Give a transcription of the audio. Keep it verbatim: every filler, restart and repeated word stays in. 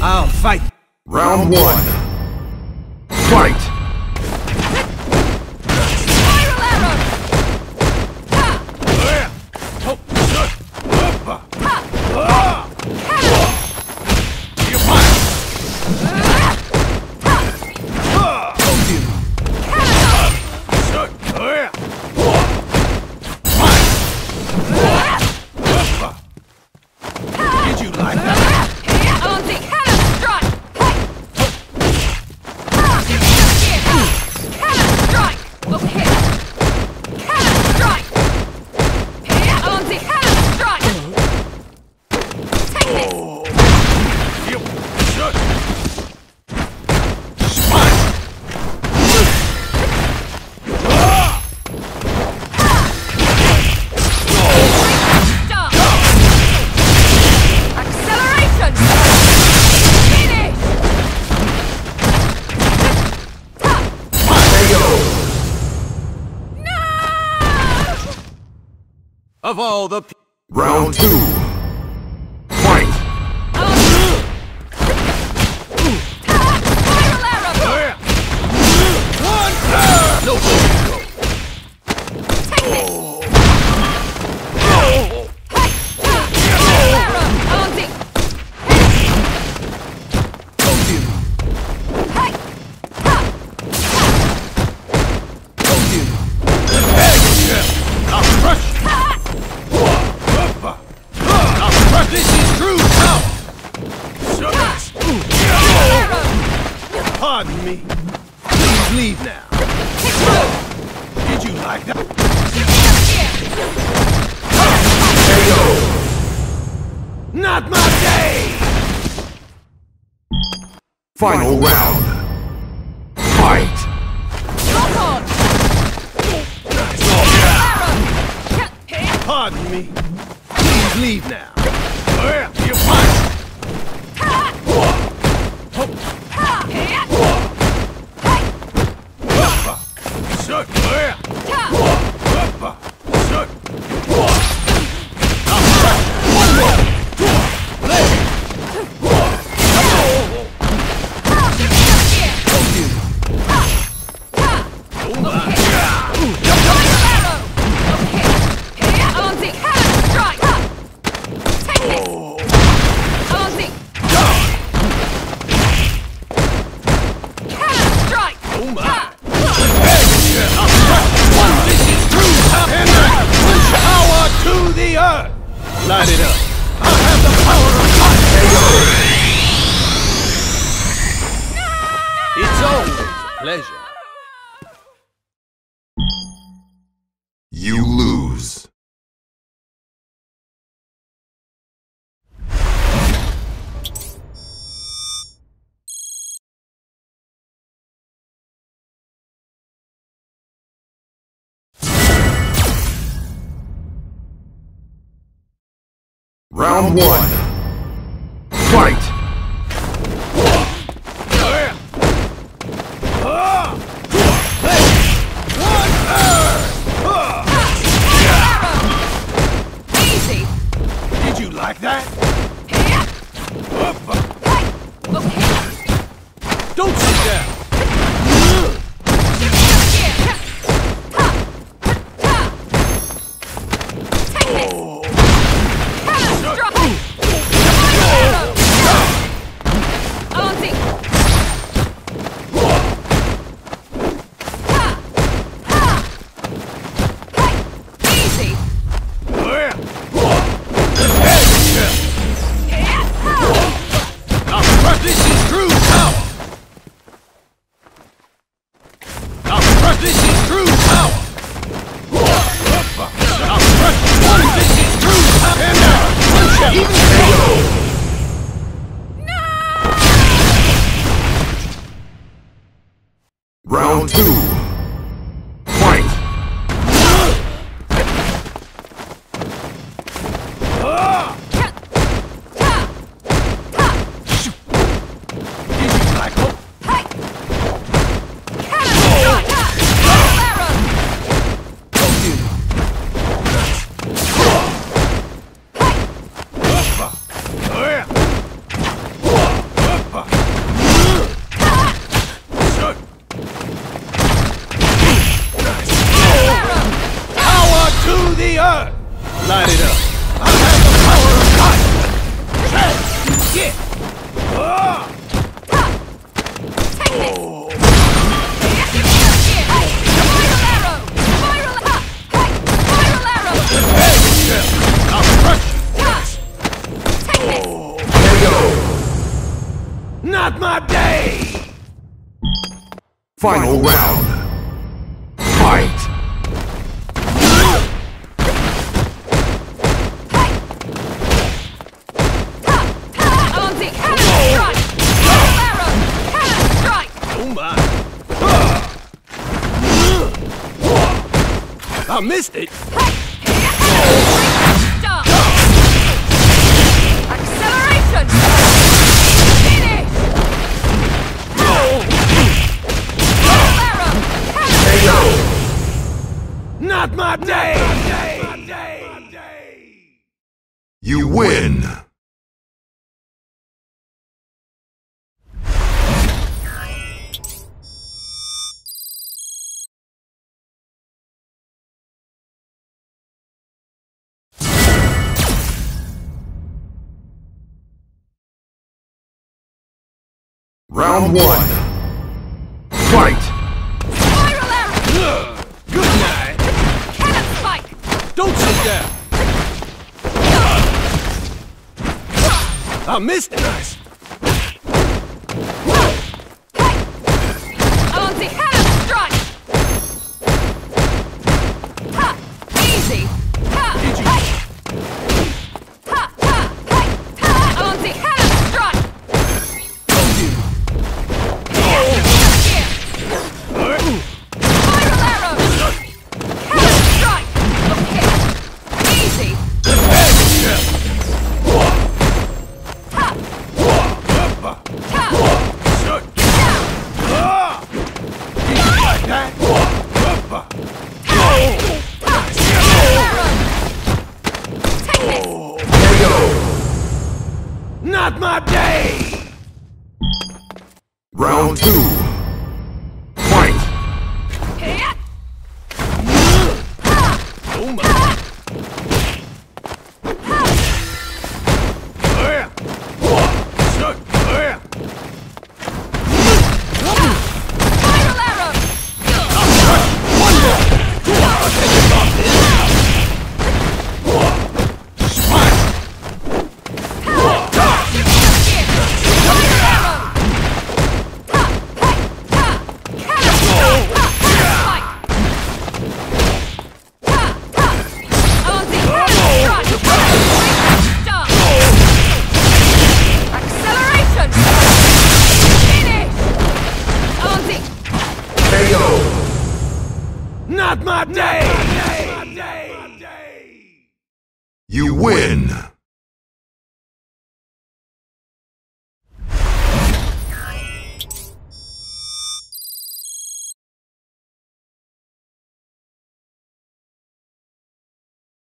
I'll fight. Round one. Fight! Spiral arrow! Ha! Did you like that? On the cannon strike! Cannon strike! Okay. Cannon strike! On the cannon strike! Take this! Stop! Acceleration! Finish! No! Of all the p- Round two. Fight! Spiral arrow! No Take this! Spiral arrow! On the... Hey! I'll crush you. I'll crush. This is true power. Arrow! Pardon me. Please leave now. Did you like that? Not my day. Final round. Fight! Lock on! Arrow! Pardon me. Please leave now. You fight. Light it up. I have the power of fire. It's always a pleasure. You lose. Round one. Fight! Easy! Did you like that? Don't sit down. This is true power. This is true power. This is true power. Round two. Fight! Did you like it? Light it up. I have the power of God. Yeah. Ah. Take this! Oh. Spiral arrow! Spiral arrow! Hey! Spiral arrow! Hey, yeah. I'll crush you. Take this! K O. Not my day. Final round. Fight! Auntie, cannon strike! Spiral arrow! Cannon strike! Oh my. I missed it. Stop! Acceleration! Finish! Spiral arrow! Cannon K O. Not my day. You win! Round one. Fight! Spiral arrow! Ugh. Good night. Cannon spike! Don't sit down. I missed it. Nice. Auntie, cannon strike! Ha! Easy! Ha! Did you- Hey! Ha! Ha! Hey! Ha! Auntie, cannon strike! Oh, you. Here! Spiral arrow! Cannon strike! Okay! Easy! Ha! Ha! Shut. Get down! Ah. Did you like that? Arrow! Take this! K O. Not my day. Round two. Fight! Here! Oh my. Yeah. Shut. Yeah. Spiral arrow! K O. Not my day. You win!